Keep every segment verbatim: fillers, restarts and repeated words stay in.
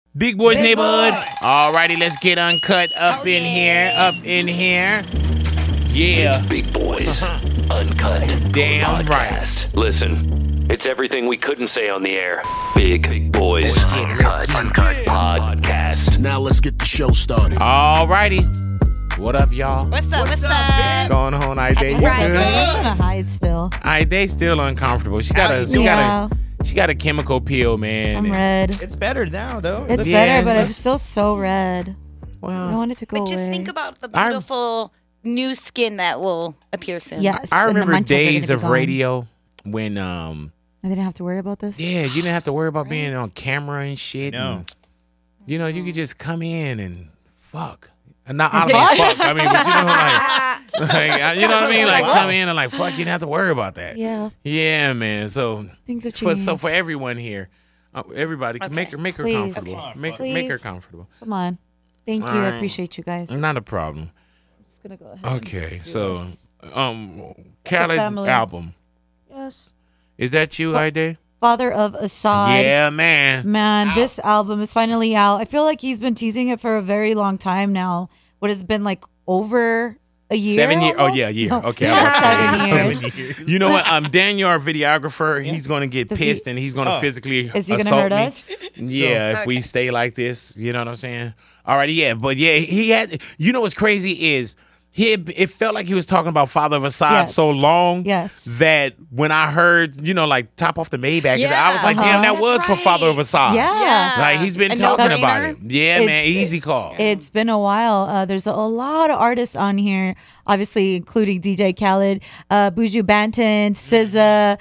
Big Boys Big Neighborhood. Boy. Alrighty, let's get uncut up Oh, in yeah. here, up in here. Yeah. Big Boys Uncut. Damn Podcast. Listen, it's everything we couldn't say on the air. Big, Big Boys Uncut. Uncut Podcast. Now let's get the show started. Alrighty. What up, y'all? What's up? What's, What's up? going on, I Happy Day? Friday. I'm trying to hide still. I Day still uncomfortable. She got a, she Yeah. got a, she got a chemical peel, man. I'm And- red. It's better now, though. It's Yeah, better, but it's- it's still so red. I Well, want it to go But just away. think about the I- beautiful new skin that will appear soon. Yes. I and the remember munchos are gonna days be of gone. radio when, um, I didn't have to worry about this. yeah, you didn't have to worry about being on camera and shit. No. and, you know, you could just come in and fuck. And not I don't mean fuck. I mean, but you know, like, like, you know what I mean? Like, come in and like, fuck, you didn't have to worry about that. Yeah. Yeah, man. So, Things are for, changing. so for everyone here, uh, everybody, make her, make her Please. comfortable. Okay. Make, make her Please. comfortable. Come on. Thank you. I Alright. appreciate you guys. Not a problem. I'm just gonna go ahead. Okay, so, this. um, Khaled family. album. Yes. Is that you, Ide? Father of Assad. Yeah, man. Man, this album is finally out. I feel like he's been teasing it for a very long time now. What has it been like over a year? Seven years. Oh almost? yeah, year. No, Okay, not I was seven saying years. You know what? Um, Daniel, our videographer, he's gonna get Does he- pissed and he's gonna Oh. physically Is he gonna assault hurt me. us? Yeah, if we stay like this, you know what I'm saying? Alrighty, yeah, but yeah, he had. You know what's crazy is he. Had, it felt like he was talking about Father of Assad Yes. so long. Yes. That when I heard, you know, like top off the Maybach, Yeah, I was like, damn, that uh-huh. was That's for Father of Assad. Yeah. Like he's been A talking no-brainer. about it. Yeah, man, It's- easy call. It's been a while. Uh, there's a, a lot of artists on here, obviously including D J Khaled, uh, Buju Banton, S Z A,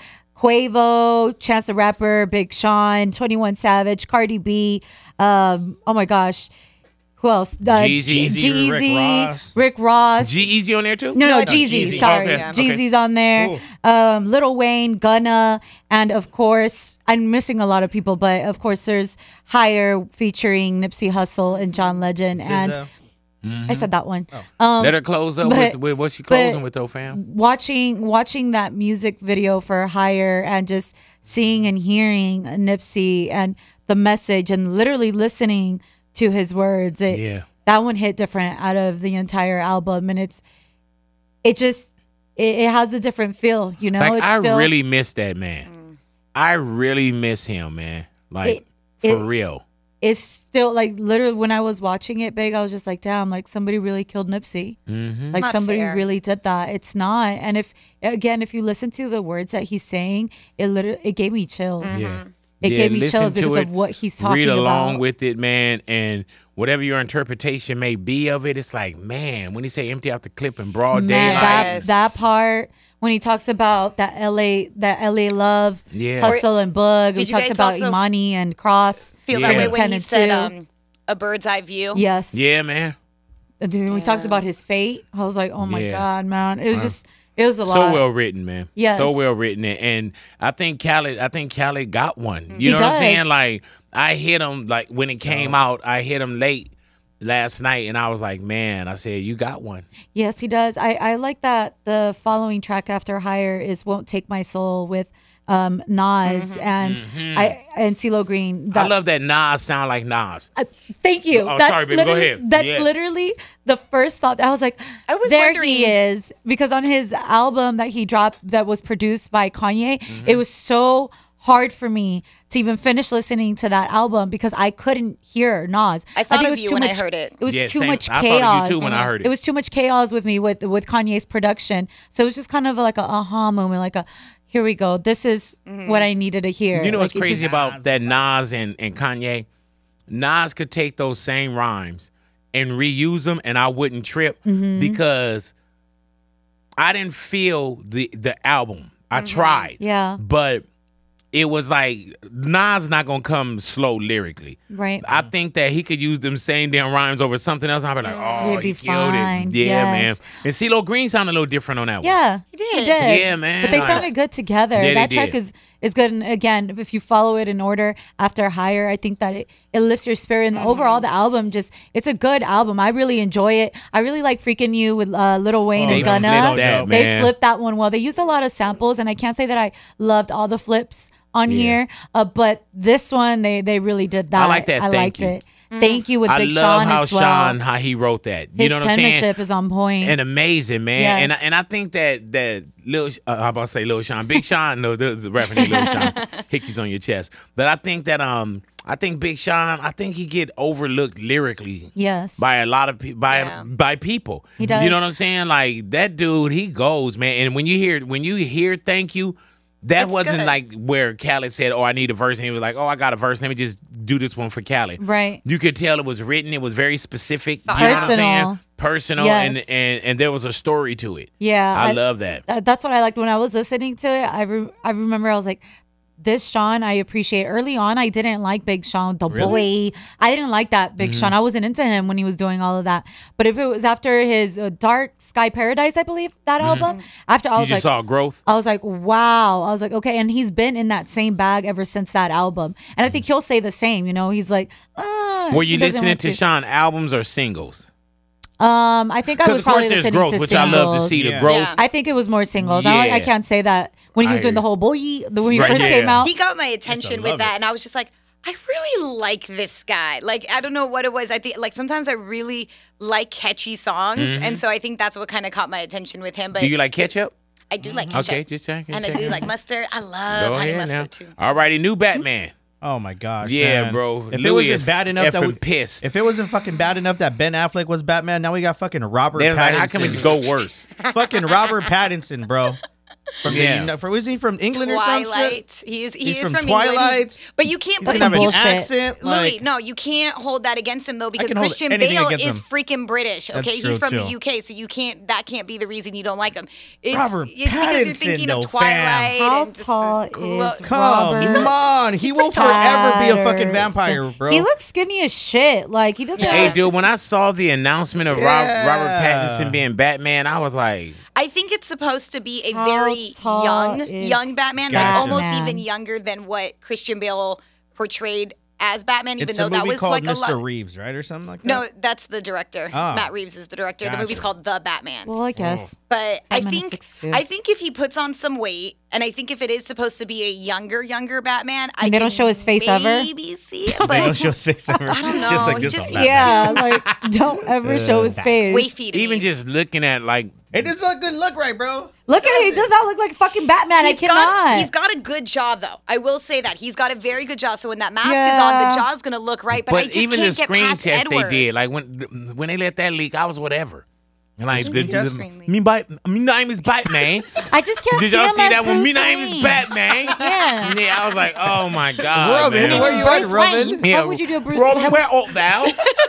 Quavo, Chance the Rapper, Big Sean, twenty-one Savage, Cardi B. Um, oh my gosh, who else? Uh, Jeezy. G- Rick Jeezy, Ross. Rick Ross. G Easy on there too? No, no, No, Jeezy. Jeezy. Sorry, Okay, okay. Jeezy's on there. Um, Lil Wayne, Gunna, and of course, I'm missing a lot of people, but of course, there's Higher featuring Nipsey Hussle and John Legend, and S Z A. I said that one. Um, Let her close up but- with, with what she closing but- with, though, fam. watching watching that music video for Higher and just seeing and hearing Nipsey and the message and literally listening to his words, it, Yeah. that one hit different out of the entire album, and it's it just it, it has a different feel, you know. Like it's I still, really miss that man. I really miss him, man. Like It- for it- real. it's still like literally when I was watching it, big, I was just like, damn, like somebody really killed Nipsey. Mm-hmm. Like not somebody fair. really did that. It's not. And if again, if you listen to the words that he's saying, it literally it gave me chills. Yeah. It Yeah, gave me listen chills to because it, of what he's talking Read along about. with it, man, and whatever your interpretation may be of it, it's like, man, when he say empty out the clip in broad Man, daylight. that Yes. that part when he talks about that L A that L A love, Yeah. hustle and bug. He Did you talks guys about also Imani and Cross. Feel Yeah. that way when ten he and said two. um, a bird's eye view. Yes. Yeah, man. And then when he talks about his fate, I was like, oh my Yeah. god, man. It was just it was a lot. So well written, man. Yes. So well written. And I think Khaled, I think Khaled got one. You He know what I'm does. saying? Like I hit him like when it came out, I hit him late last night and I was like, man, I said, you got one. Yes, he does. I, I like that the following track after Higher is Won't Take My Soul with um, Nas and I and CeeLo Green. Mm-hmm. I That- love that Nas sound like Nas. Uh, thank you. Oh, That's sorry, baby. Go literally- ahead. That's Yeah. literally the first thought. I was like, I was there wondering- he is. Because on his album that he dropped that was produced by Kanye, Mm-hmm. it was so hard for me to even finish listening to that album because I couldn't hear Nas. I thought think of was you too when I much- heard it. It was Yeah, too same. much I thought chaos. of you too when I heard it. It was too much chaos with me with with Kanye's production. So it was just kind of like a aha moment, like a here we go. This is what I needed to hear. You know what's Like, it crazy just- about that Nas and, and Kanye? Nas could take those same rhymes and reuse them, and I wouldn't trip Mm-hmm. because I didn't feel the the album. I tried, Yeah. but it was like Nas not gonna come slow lyrically. Right. I think that he could use them same damn rhymes over something else. I'd be like, oh, It'd he be killed fine. it. Yeah, Yes. man. And CeeLo Green sounded a little different on that one. Yeah, he did. did. Yeah, man. But they Like- sounded good together. Yeah, they that track did. is is good. And again, if you follow it in order after Higher, I think that it, it lifts your spirit. And overall, the album just it's a good album. I really enjoy it. I really like Freaking You with uh, Lil Wayne They and Gunna. flipped that, They man. flipped that one well. They used a lot of samples, and I can't say that I loved all the flips on Yeah. here. Uh, but this one, they they really did that. I like that. I Thank liked you. it. Thank you with I Big love Sean how as well. Sean how he wrote that. You His know what I'm saying? penmanship is on point. And amazing, man. And I, Yes. and I think that that Lil, uh, how about to say Lil Sean, Big Sean, no, there's a rapper named Lil Sean, Hickey's on your chest. But I think that um, I think Big Sean, I think he get overlooked lyrically. Yes. By a lot of people, by Yeah. by people. He does. You know what I'm saying? Like that dude, he goes, man. And when you hear when you hear "Thank You," that It's wasn't good. like where Khaled said, "Oh, I need a verse," and he was like, "Oh, I got a verse. Let me just do this one for Khaled." Right. You could tell it was written. It was very specific. You know what I'm Personal. saying? Personal, and, Yes. and and there was a story to it. Yeah, I, I- love that. Th- That's what I liked when I was listening to it. I re- I remember I was like, this Sean I appreciate. Early on, I didn't like Big Sean, the boy. I didn't like that Big Mm-hmm. Sean. I wasn't into him when he was doing all of that. But if it was after his uh, Dark Sky Paradise, I believe that album. After I Mm-hmm. You was just like, saw growth. I was like, wow. I was like, okay. And he's been in that same bag ever since that album. And I think he'll say the same. You know, he's like, ah. Were he you doesn't listening want to Sean albums or singles? Um, I think I Because was of course probably there's listening growth, to which singles. I love to see the Yeah. growth. Yeah. I think it was more singles. I, don't, I Yeah. can't say that when he I was doing the agree. whole boy when he Right, first yeah. came out. He got my attention love with that, it. and I was just like, I really like this guy. Like, I don't know what it was. I think, like, sometimes I really like catchy songs, and so I think that's what kind of caught my attention with him. But Mm-hmm. Do you like ketchup? I do like ketchup. Okay, just checking. and I checking. do like mustard. I love Go honey ahead mustard now. too. All righty, new Batman. Oh my gosh. Yeah, man. bro. If Louis it wasn't is bad enough that effing we, pissed. if it wasn't fucking bad enough that Ben Affleck was Batman, now we got fucking Robert They was like, Pattinson. how can we go worse? fucking Robert Pattinson, bro. From Yeah. the, from, was he from England or some shit? Twilight. He is. He He's is from from, Twilight. England. But you can't He's put gonna have some an bullshit. accent. Louis, Like, no, you can't hold that against him though, because can hold Christian anything Bale against is him. freaking British. That's Okay, true, he's from too. the U K, so you can't. That can't be the reason you don't like him. It's, Robert it's because you're Pattinson, thinking though, of fam. Twilight. How and just tall the clo- is come Robert? on. He will pretty forever be a fucking tattered. vampire, bro. He looks skinny as shit. Like he doesn't. Hey, have- dude, when I saw the announcement of Rob, Yeah. Robert Pattinson being Batman, I was like, I think it's supposed to be a How very tall young, is young Batman, Gotcha. like almost Batman? even younger than what Christian Bale portrayed as Batman. Even it's though a movie that was called like Mister a lot. Reeves, right, or something like that. No, that's the director. Ah. Matt Reeves is the director. The Gotcha. movie's called The Batman. Well, I guess. But I Batman is think six two. I think if he puts on some weight, and I think if it is supposed to be a younger, younger Batman, I And they don't can show his face ever? maybe see it, They don't but show face ever. I don't know. Just like He this just- on Yeah, like don't ever show his face. way feed even just looking at like, It doesn't look good look right, bro. Look at him. He does not look like fucking Batman. He's I cannot. got he's got a good jaw though. I will say that he's got a very good jaw. So when that mask is Yeah. on, the jaw's gonna look right. But, I but just even can't the get screen past test Edward. they did, like when when they let that leak, I was whatever. And like, Didn't the, see the the- screen leak. me, by, me name is Batman. I just can't Did see y'all him see as that one? Me Bruce name is Wayne. Batman. Yeah. Yeah, I was like, oh my god, Robin, man. where you at, Bruce Robin? Wayne. Yeah, How would you do a Bruce Robin, Wayne? where art thou?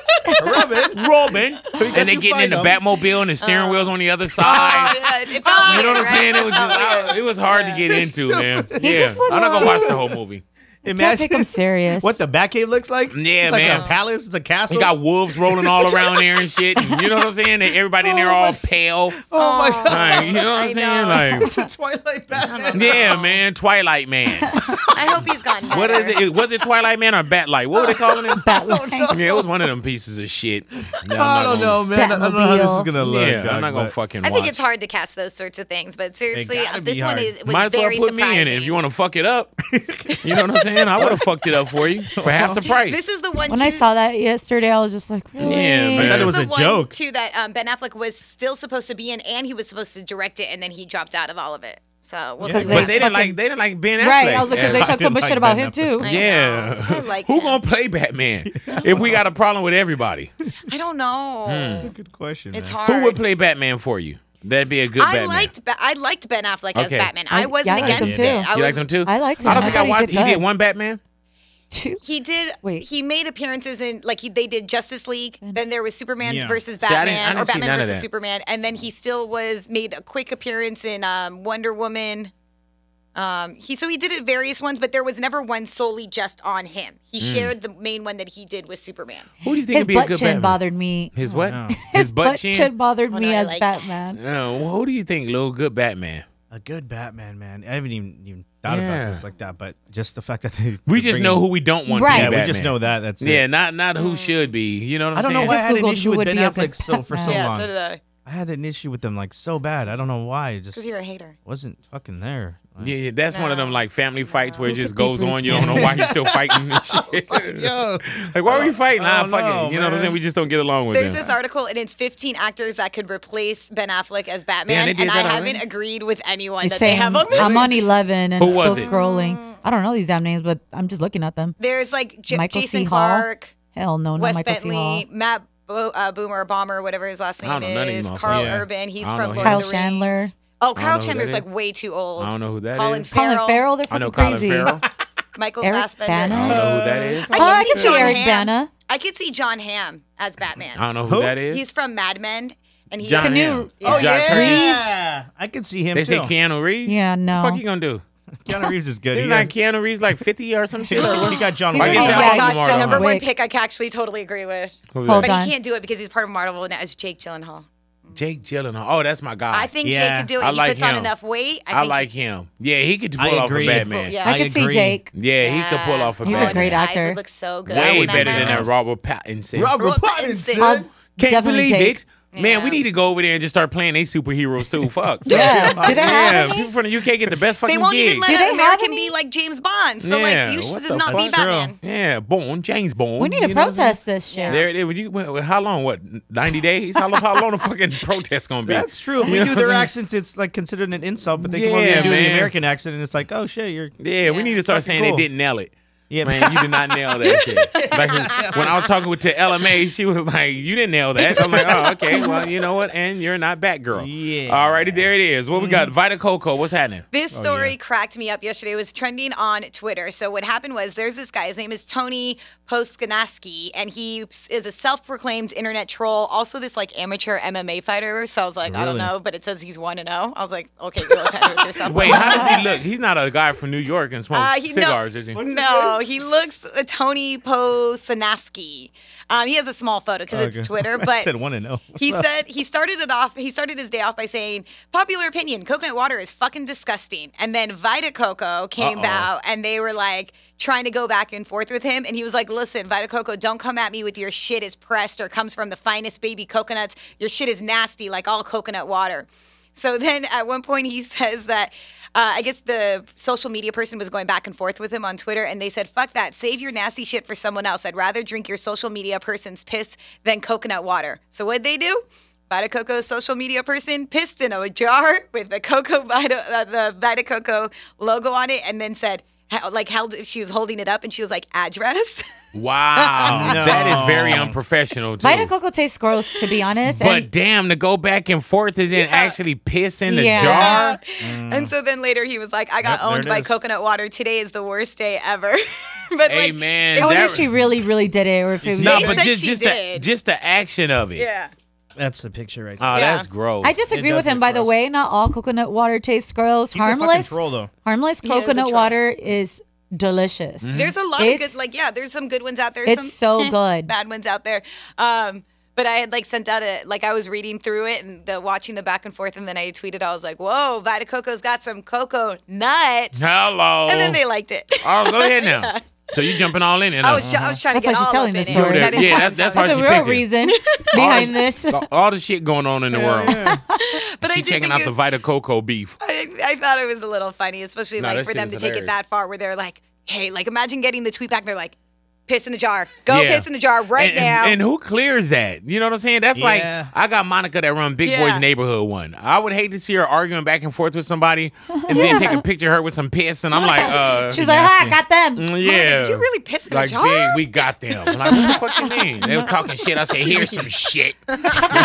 Robin. Robin. And they you getting in the find 'em? Batmobile and the steering Uh. wheels on the other Oh, side. yeah, it felt You know what weird, I'm right? saying? It was just, felt weird. I- it was hard to get into, man. He Yeah, just looks I'm not gonna watch so- the whole movie. Can't take him serious. What the Batcave looks like? Yeah, it's like man. a palace. It's a castle. He got wolves rolling all around there and shit. And you know what I'm saying? And everybody in there all pale. oh my god! Like, you know what I'm I saying? know. Like, It's a Twilight Batman. yeah, man, Twilight Man. I hope he's gotten better. What is it? Was it Twilight Man or Batlight? What were they calling it? Batlight. Yeah, it was one of them pieces of shit. Yeah, I'm I not don't gonna- know, man. I don't know how this is gonna look. Yeah, I'm dog, not gonna but- fucking I watch. think it's hard to cast those sorts of things, but seriously, gotta be this one hard. is was Might as well very put surprising. me in it if you want to fuck it up. You know what I'm saying? I would have fucked it up for you for half the price. This is the one. When too, I saw that yesterday, I was just like, really? Yeah, man. This I thought is it was the a one joke. too that um, Ben Affleck was still supposed to be in, and he was supposed to direct it, and then he dropped out of all of it. So we'll Yeah, see. but what they didn't happens. like they didn't like Ben Affleck. Right. I was like, because they Yeah. talk so much like shit about Ben him Affleck. too. I Yeah. know. I liked Who him. gonna play Batman if we got a problem with everybody? I don't know. Good question. It's man. hard. Who would play Batman for you? That'd be a good I Batman. liked Ba- I liked Ben Affleck as Okay. Batman. I- I wasn't yeah, I liked against him it. too. I You was, liked him too? I liked him. I don't I think thought I he watched. did He did good. one Batman. Two. He did. Wait. He made appearances in like he they did Justice League. Then there was Superman Yeah. versus See, I Batman didn't- I didn't or see Batman none of versus that. Superman, and then he still was made a quick appearance in um, Wonder Woman. Um, he so he did it various ones, but there was never one solely just on him. He Mm. shared the main one that he did with Superman. Who do you think His would be a butt good chin Batman? bothered me. His what? no. His butt butt chin. chin bothered Oh, me no, I as like that. Batman. No, well, who do you think, little good Batman? A good Batman, man. I haven't even even thought Yeah. about this like that, but just the fact that they We just know who we don't want Right. to Yeah, be we Batman. just know that. That's Yeah, it. not not who should be. You know what I'm I don't know saying? why I Just had an Googled issue who with would Ben be a Affleck good so for so Batman. Yeah, long. so did I. I had an issue with them like so bad. I don't know why. It just Because you're a hater. wasn't fucking there. Like, Yeah, yeah, that's one of them like family fights where it just Look at goes Bruce. on. You don't know why you're still fighting and shit. Yo, Like, why are we fighting? Nah, Oh, fuck no, it. You know what I'm man. saying? We just don't get along with There's them. this article, and it's fifteen actors that could replace Ben Affleck as Damn, Batman, they did and I that haven't already? agreed with anyone It's that they saying have on this. I'm on eleven and Who still was it? scrolling. I don't know these damn names, but I'm just looking at them. There's like J- Michael Jason C. Hall? Clark, Hell no, not Wes Michael C. Hall. Bentley, Matt Bo- uh, Boomer Bomber, whatever his last I name don't know none of these is, motherfuckers. Carl Yeah. Urban. He's I don't from know Lord him. of the Kyle Rings. Chandler. Oh, I Kyle don't know who Chandler's that like is. way too old. I don't know who that Colin is. Farrell. Colin Farrell, they're I know fucking Colin crazy. Farrell. Michael Eric Fassbender. I Bana. don't know who that is. I Oh, can I see can see John Eric Hamm. Bana. I could see John Hamm as Batman. I don't know who, Who? that is. He's from Mad Men, and he John Canoe. Hamm. Oh, John yeah. Turkey. yeah, I could see him They say too. Keanu Reeves? Yeah, no. What the fuck you gonna do? Keanu Reeves is good. Isn't He like got, Keanu Reeves like fifty or some shit? he Or got John He's I Wick. guess Oh, Oh that my yeah, was gosh, Marvel. the number one Wick. pick I can actually totally agree with. Who's Hold that? But on. he can't do it because he's part of Marvel now. It's Jake Gyllenhaal. Jake Gyllenhaal. Oh, that's my guy. I think Yeah. Jake could do it. I he like puts on him. enough weight. I, I think like he, him. Yeah, he could I pull off a agree. Batman. Yeah. I could see agree. Jake. Yeah, he could pull Yeah. off a He's a Batman. great His eyes actor. would look so good. Way when I better met than him. that Robert Pattinson. Robert Robert Pattinson. Pattinson. I'll Can't definitely believe take. it. Man, we Yeah. need to go over there and just start playing they superheroes too. Fuck. Yeah. Do they have Yeah, any? people from the U K get the best fucking They won't gigs. even let Do they an have American any? be like James Bond. So Yeah, like you what should the not fuck? be Batman. Yeah, Bond, James Bond. We need to you know what I'm saying? protest this shit. There it is. Would you, well, how long? What? Ninety days? How long? How long the fucking protest gonna be? That's true. If You we know do what their I'm saying? accents, it's like considered an insult. But they come over Yeah, here and do man. the American accent, and it's like, oh shit, you're Yeah, we need to start Fucking saying cool. they didn't nail it. yeah, Man, you did not nail that shit. Like when I was talking with to L M A, she was like, "You didn't nail that." I'm like, "Oh, okay. Well, you know what? And you're not Batgirl." Yeah. Alrighty, there it is. What we got? Vita Coco. What's happening? This Oh, story cracked me up yesterday. It was trending on Twitter. So what happened was there's this guy. His name is Tony Poskanaski, and he is a self-proclaimed internet troll. Also, this like amateur M M A fighter. So I was like, I don't Really? know, but it says he's one and zero. I was like, okay, go ahead with yourself. Wait, how does he look? He's not a guy from New York and smokes Uh, he- no. cigars, is he? No, he looks uh, Tony Posanaski. Um, he has a small photo because it's Okay. Twitter, I but said one and oh. he said he started it off. He started his day off by saying, "Popular opinion: coconut water is fucking disgusting." And then Vita Coco came Uh-oh. out, and they were like trying to go back and forth with him. And he was like, "Listen, Vita Coco, don't come at me with your shit is pressed or comes from the finest baby coconuts. Your shit is nasty, like all coconut water." So then at one point he says that. Uh, I guess the social media person was going back and forth with him on Twitter, and they said, "Fuck that. Save your nasty shit for someone else. I'd rather drink your social media person's piss than coconut water." So what'd they do? Vita Coco's social media person pissed in a jar with the Coco Vita, uh, the Vita Coco logo on it, and then said, how, like held, she was holding it up, and she was like, "Address." Wow, No. that is very unprofessional too. Vita Coco tastes gross, to be honest. But and damn, to go back and forth and then actually piss in the Yeah. jar. And so then later he was like, "I got Yep, there owned it by is. coconut water. Today is the worst day ever." But Hey like, man, it I was- wonder that- if she really, really did it, or if it was no, They but said just she just the did. just the action of it. yeah. That's the picture right Oh, there. Yeah. that's gross. I disagree It with does him, look by the gross. way. Not all coconut water tastes gross. He's a fucking Harmless, troll, though. harmless He is a coconut troll. water is delicious. There's a lot of It's- good, like, yeah, there's some good ones out there. It's some so good. bad ones out there. Um, but I had like sent out a, like I was reading through it and the watching the back and forth, and then I tweeted, I was like, "Whoa, Vita Coco's got some cocoa nuts," Hello. and then they liked it. Oh, go ahead now. So you jumping all in it? I huh? was, ju- I was trying That's to why get she's all telling up this in story. it. That is Yeah, why that- I'm that's telling why There's you. a she's real picking. reason behind this. all, all the shit going on in the world. But I She did checking think out it the was, Vita Coco beef. I, I thought it was a little funny, especially No, like that for shit them is to take it hilarious. that far, where they're like, "Hey, like imagine getting the tweet back. They're like, piss in the jar. Go Yeah. piss in the jar right and, and- now." And, who clears that? You know what I'm saying? That's like Yeah. I got Monica that run Big Yeah. Boys Neighborhood one. I would hate to see her arguing back and forth with somebody and then take a picture of her with some piss, and I'm like, uh, She's like, "Ha, I got them." mm, yeah. Did you really piss in like, a jar? Big, we got them. I'm like, what the fuck you mean? They were talking shit. I said, here's some shit. Then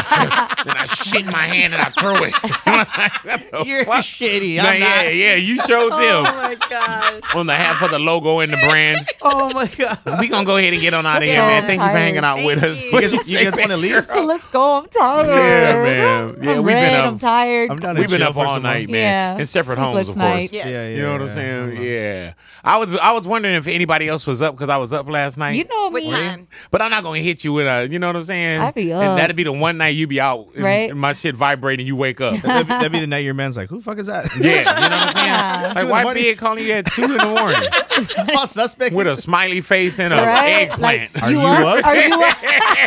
I shit in my hand and I throw it. What the You're fuck? shitty. Nah, I'm yeah, not. yeah. You showed Oh them my gosh. on the half of the logo and the brand. Oh my god. We gonna go ahead and get on out of here, go. man. Thank you for Tired. hanging out with Thank us. you. What You guys, say, you guys want to leave? So let's go. I'm tired. Yeah, man. Yeah, I'm we've red, been up. I'm tired. I'm down to We've been chill up for all some night, more. man. Yeah, In separate homes, sleepless of course. nights. Yes. Yeah, You know what I'm yeah. saying? Yeah. I was I was wondering if anybody else was up because I was up last night. You know What me. time? But I'm not gonna hit you with a, you know what I'm saying? I be And up. that'd be the one night you be out, and, Right. and my shit vibrating, you wake up. That'd be, that'd be the night your man's like, who the fuck is that? Yeah, you know what I'm saying? Yeah. Like, Two in the why morning. big calling you at two in the morning Oh, suspect. with a smiley face and a right? eggplant. Like, Are you you up? up? Are you up?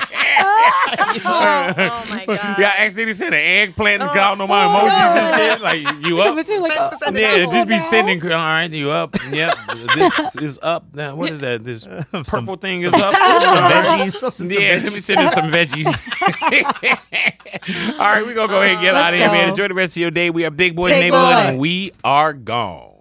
Oh my god. Yeah, I accidentally sent an eggplant and called on my emojis and shit. Like, you up? But you're like, Meant to oh, send a Yeah, symbol just be now. sending. All right, you up? Yep. This is up. Now, what is that? This purple thing is up. Veggies. Some Yeah, let me send you some veggies. All right, we're going to go ahead and get Let's out of here, man. go. Enjoy the rest of your day. We are Big Boys Big Neighborhood, Boy. and we are gone.